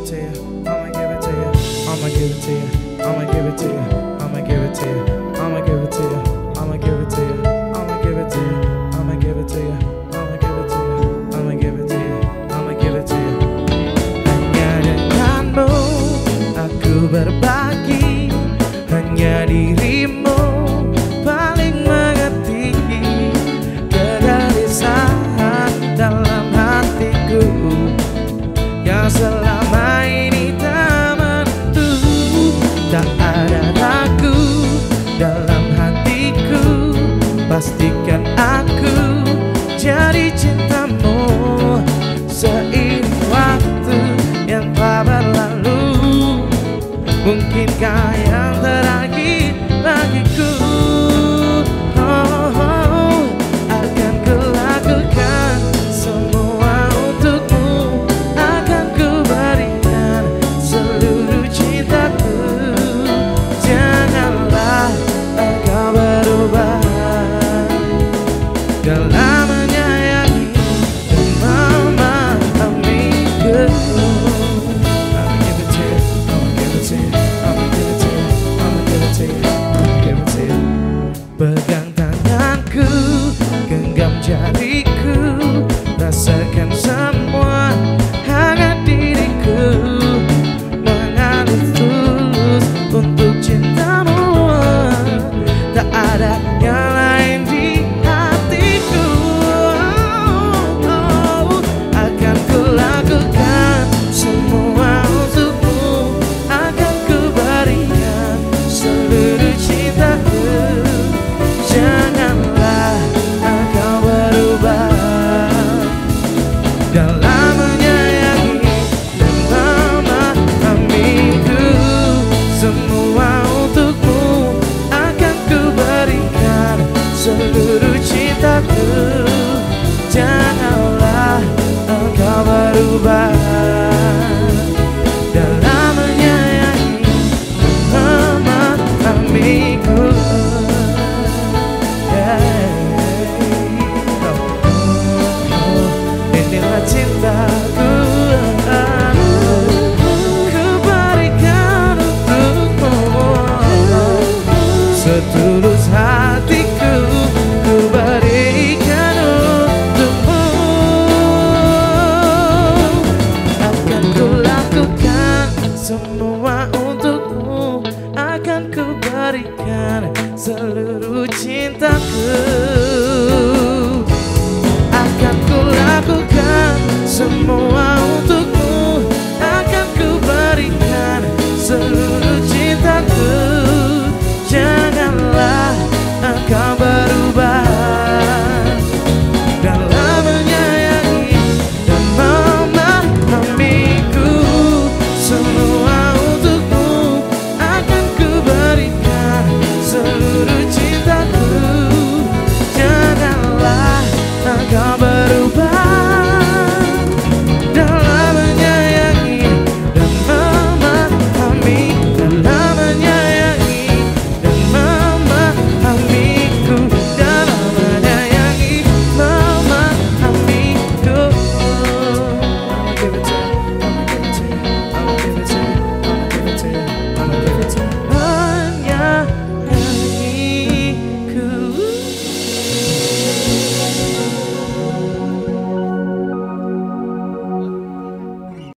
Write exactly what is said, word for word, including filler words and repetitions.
it to you, I'ma give it to you, I'ma give it to you, I'ma give it to you, I'ma give it to you, I'ma give it to you, I'ma give it to you, I'ma give it to you, I'ma give it to you, I'ma give it to you, I'ma give it to you, I'ma give it to you. Hanya denganmu aku berbagi, hanya dirimu paling mengerti kegelisahan dalam hatiku yang selama ini tak menentu. Tak ada ragu dalam hatiku, pastikan